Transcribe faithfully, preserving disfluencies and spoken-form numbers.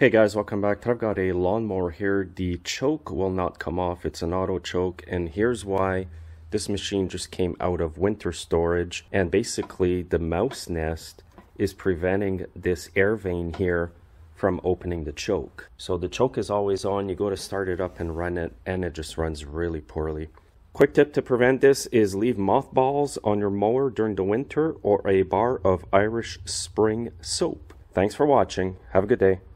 Hey guys, welcome back. I've got a lawnmower here. The choke will not come off. It's an auto choke, and here's why. This machine just came out of winter storage, and basically the mouse nest is preventing this air vane here from opening the choke. So the choke is always on. You go to start it up and run it, and it just runs really poorly. Quick tip to prevent this is leave mothballs on your mower during the winter or a bar of Irish Spring soap. Thanks for watching. Have a good day.